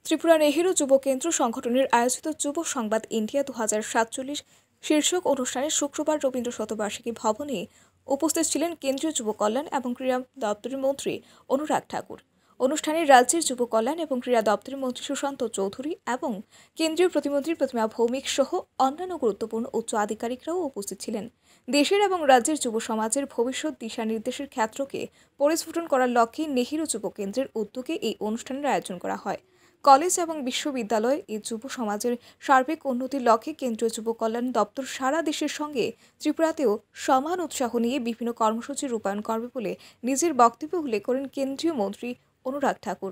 ত্রিপুরা নেহেরু যুব কেন্দ্র সংগঠনের আয়োজিত যুব সংবাদ ইন্ডিয়া 2047 শীর্ষক অনুষ্ঠানে শুক্রবার রবীন্দ্র শতবার্ষিকী ভবনে উপস্থিত ছিলেন কেন্দ্রীয় যুব কল্যাণ এবং ক্রীড়া দপ্তরের মন্ত্রী অনুরাগ ঠাকুর। অনুষ্ঠানে রাজ্যের যুব কল্যাণ এবং ক্রীড়া দপ্তরের মন্ত্রী সুশান্ত চৌধুরী এবং কেন্দ্রীয় প্রতিমন্ত্রী প্রতিমা ভৌমিক সহ অন্যান্য গুরুত্বপূর্ণ উচ্চ আধিকারিকরাও উপস্থিত ছিলেন। দেশের এবং রাজ্যের যুব সমাজের ভবিষ্যৎ দিশানির্দেশের ক্ষেত্রকে পরিস্ফুটন করার লক্ষ্যে নেহেরু যুব কেন্দ্রের উদ্যোগে এই অনুষ্ঠানের আয়োজন করা হয়। কলেজ এবং বিশ্ববিদ্যালয় এই যুব সমাজের সার্বিক উন্নতির লক্ষ্যে কেন্দ্রীয় যুব কল্যাণ দপ্তর সারা দেশের সঙ্গে ত্রিপুরাতেও সমান উৎসাহ নিয়ে বিভিন্ন কর্মসূচি রূপায়ণ করবে বলে নিজের বক্তব্যে উল্লেখ করেন কেন্দ্রীয় মন্ত্রী অনুরাগ ঠাকুর।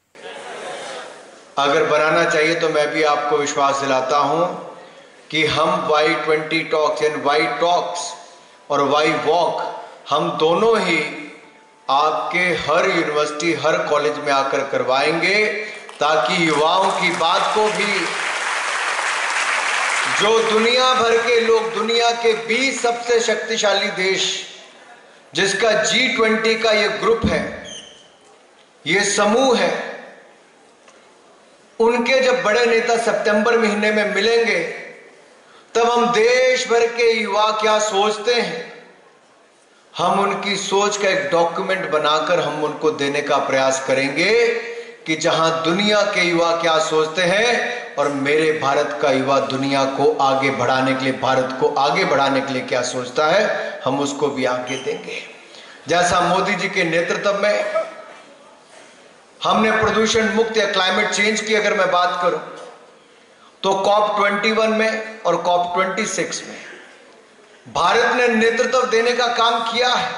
अगर बनाना चाहिए तो मैं भी आपको विश्वास दिलाता हूं कि हम Y20 talks and Y talks और वाई वॉक हम दोनों ही आपके हर यूनिवर्सिटी हर कॉलेज में आकर करवाएंगे, ताकि युवाओं की बात को भी जो दुनिया भर के लोग, दुनिया के 20 सबसे शक्तिशाली देश जिसका G20 का ये ग्रुप है, ये समूह है, उनके जब बड़े नेता सितंबर महीने में मिलेंगे तब हम देश भर के युवा क्या सोचते हैं, हम उनकी सोच का एक डॉक्यूमेंट बनाकर हम उनको देने का प्रयास करेंगे कि जहां दुनिया के युवा क्या सोचते हैं और मेरे भारत का युवा दुनिया को आगे बढ़ाने के लिए, भारत को आगे बढ़ाने के लिए क्या सोचता है, हम उसको भी आगे देंगे। जैसा मोदी जी के नेतृत्व में हमने प्रदूषण मुक्त या क्लाइमेट चेंज की अगर मैं बात करूं तो COP21 में और COP26 में भारत ने नेतृत्व देने का काम किया है।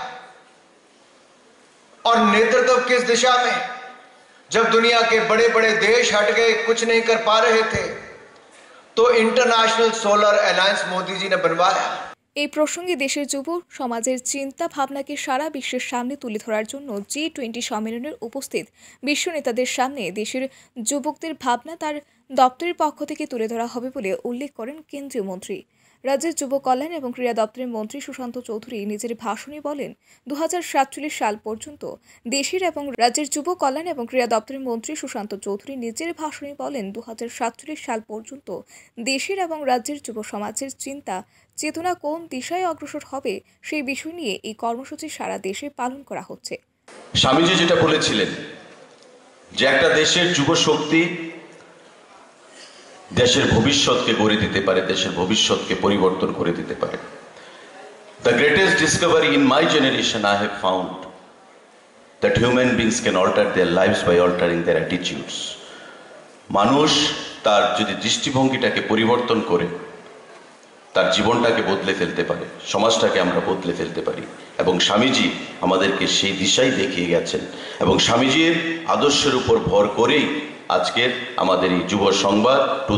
और नेतृत्व किस दिशा में? जब दुनिया के बड़े बड़े देश हट गए, कुछ नहीं कर पा रहे थे, तो international solar alliance Modi ji ने बनवाया। এই প্রসঙ্গে দেশের যুব সমাজের চিন্তা ভাবনাকে সারা বিশ্বের সামনে তুলে ধরার জন্য G20 সম্মেলনের উপস্থিত বিশ্ব নেতাদের সামনে দেশের যুবকদের ভাবনা তার দপ্তরের পক্ষ থেকে তুলে ধরা হবে বলে উল্লেখ করেন কেন্দ্রীয় মন্ত্রী। রাজ্যের যুব কল্যাণ এবং ক্রীড়া দপ্তরের মন্ত্রী সুশান্ত চৌধুরী নিজের ভাষণে বলেন, 2047 সাল পর্যন্ত দেশের এবং রাজ্যের যুব কল্যাণ এবং ক্রীড়া দপ্তরের মন্ত্রী সুশান্ত চৌধুরী নিজের ভাষণে বলেন 2047 সাল পর্যন্ত দেশের এবং রাজ্যের যুব সমাজের চিন্তা চেতনা কোন দিশায় অগ্রসর হবে সেই বিষয় নিয়ে এই কর্মসূচি সারা দেশে পালন করা হচ্ছে। স্বামীজি যেটা বলেছিলেন যে একটা দেশের যুব শক্তি দেশের ভবিষ্যৎকে গড়ে দিতে পারে, দেশের ভবিষ্যৎকে পরিবর্তন করে দিতে পারে। The greatest discovery in my generation I have found that human beings can alter their lives by altering their attitudes. মানুষ তার যদি দৃষ্টিভঙ্গিটাকে পরিবর্তন করে তার জীবনটাকে বদলে ফেলতে পারে, সমাজটাকে আমরা বদলে ফেলতে পারি। এবং স্বামীজি আমাদেরকে সেই দিশাই দেখিয়ে গেছেন এবং স্বামীজির আদর্শের উপর ভর করেই আজকের আমাদের এই যুব সংবাদ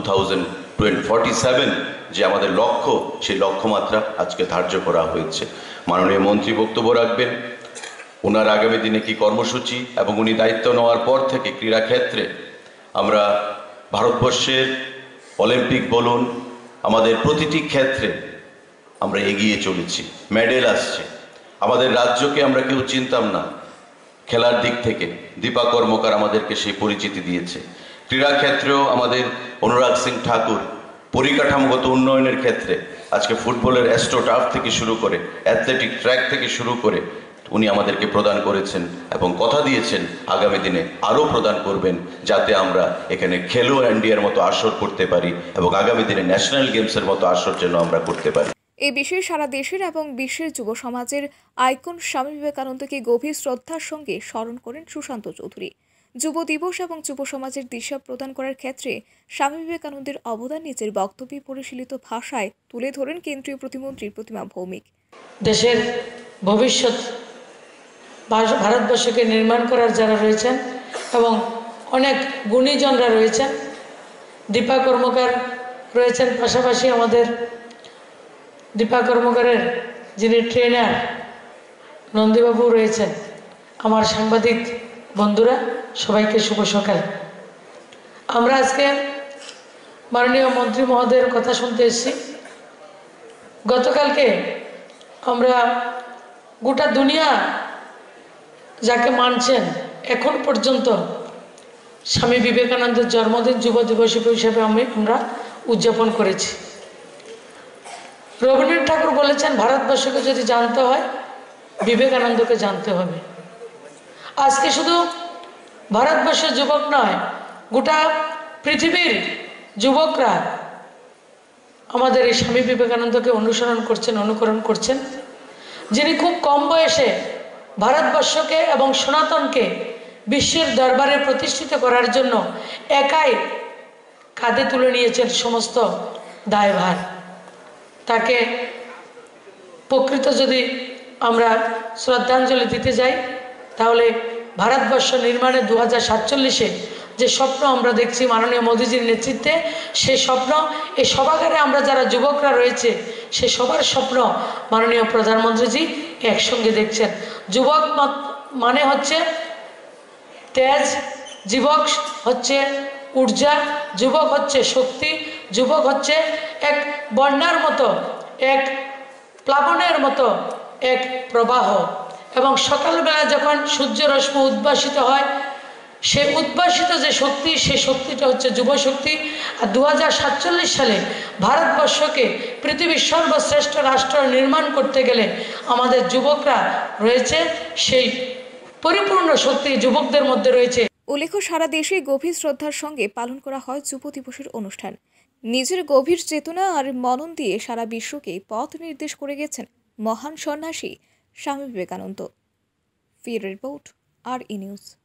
2047 যে আমাদের লক্ষ্য, সেই লক্ষ্যমাত্রা আজকে ধার্য করা হয়েছে। মাননীয় মন্ত্রী বক্তব্য রাখবেন, ওনার আগামী দিনে কি কর্মসূচি এবং উনি দায়িত্ব নেওয়ার পর থেকে ক্রীড়া ক্ষেত্রে আমরা ভারতবর্ষের অলিম্পিক বলুন, আমাদের প্রতিটি ক্ষেত্রে আমরা এগিয়ে চলেছি, মেডেল আসছে। আমাদের রাজ্যকে আমরা কেউ চিনতাম না খেলার দিক থেকে, দীপা কর্মকার আমাদেরকে সেই পরিচিতি দিয়েছে। ক্রীড়া ক্ষেত্রেও আমাদের অনুরাগ সিং ঠাকুর পরিকাঠামোগত উন্নয়নের ক্ষেত্রে আজকে ফুটবলের অ্যাস্ট্রোটার্ফ থেকে শুরু করে অ্যাথলেটিক ট্র্যাক থেকে শুরু করে উনি আমাদেরকে প্রদান করেছেন এবং কথা দিয়েছেন আগামী দিনে আরও প্রদান করবেন, যাতে আমরা এখানে খেলো ইন্ডিয়ার মতো আসর করতে পারি এবং আগামী দিনে ন্যাশনাল গেমসের মতো আসর যেন আমরা করতে পারি। এই বিষয়ে সারা দেশের এবং বিশ্বের যুব সমাজের আইকন স্বামী বিবেকানন্দকে গভীর শ্রদ্ধার সঙ্গে স্মরণ করেন সুশান্ত চৌধুরী। যুব দিবস এবং যুব সমাজের দিশা প্রদান করার ক্ষেত্রে স্বামী বিবেকানন্দের অবদান নিজের বক্তব্যে পরিশীলিত ভাষায় তুলে ধরেন কেন্দ্রীয় প্রতিমন্ত্রী প্রতিমা ভৌমিক। দেশের ভবিষ্যৎ ভারতবর্ষকে নির্মাণ করার যারা রয়েছেন এবং অনেক গুণীজনরা রয়েছেন, দীপা কর্মকার রয়েছেন, পাশাপাশি আমাদের দীপা কর্মকারের যিনি ট্রেনার নন্দীবাবু রয়েছেন, আমার সাংবাদিক বন্ধুরা সবাইকে শুভ সকাল। আমরা আজকে মাননীয় মন্ত্রী মহোদয়ের কথা শুনতে এসেছি। গতকালকে আমরা গোটা দুনিয়া যাকে মানছেন এখন পর্যন্ত স্বামী বিবেকানন্দের জন্মদিন যুব দিবস হিসেবে আমরা উদযাপন করেছি। রবীন্দ্রনাথ ঠাকুর বলেছেন, ভারতবর্ষকে যদি জানতে হয় বিবেকানন্দকে জানতে হবে। আজকে শুধু ভারতবর্ষের যুবক নয়, গোটা পৃথিবীর যুবকরা আমাদের এই স্বামী বিবেকানন্দকে অনুসরণ করছেন, অনুকরণ করছেন, যিনি খুব কম বয়সে ভারতবর্ষকে এবং সনাতনকে বিশ্বের দরবারে প্রতিষ্ঠিত করার জন্য একাই কাঁধে তুলে নিয়েছেন সমস্ত দায়ভার। তাকে প্রকৃত যদি আমরা শ্রদ্ধাঞ্জলি দিতে যাই, তাহলে ভারতবর্ষ নির্মাণে 2047-এ যে স্বপ্ন আমরা দেখছি মাননীয় মোদীজির নেতৃত্বে, সেই স্বপ্ন এই সভাগারে আমরা যারা যুবকরা রয়েছে সে সবার স্বপ্ন মাননীয় প্রধানমন্ত্রীজি একসঙ্গে দেখছেন। যুবক মানে হচ্ছে তেজ, যুবক হচ্ছে ঊর্জা, যুবক হচ্ছে শক্তি, যুবক হচ্ছে এক বন্যার মতো, এক প্লাবনের মতো এক প্রবাহ। এবং সকালবেলা যখন সূর্য রশ্মি উদ্ভাসিত হয়, সে উদ্ভাসিত যে শক্তি, সেই শক্তিটা হচ্ছে যুব শক্তি। আর 2047 সালে ভারতবর্ষকে পৃথিবীর সর্বশ্রেষ্ঠ রাষ্ট্র নির্মাণ করতে গেলে আমাদের যুবকরা রয়েছে, সেই পরিপূর্ণ শক্তি যুবকদের মধ্যে রয়েছে। উল্লেখ্য, সারা দেশে গভীর শ্রদ্ধার সঙ্গে পালন করা হয় যুব দিবসের অনুষ্ঠান। নিজের গভীর চেতনা আর মনন দিয়ে সারা বিশ্বকে পথ নির্দেশ করে গেছেন মহান সন্ন্যাসী Swami Vivekananda. Field report, RE news.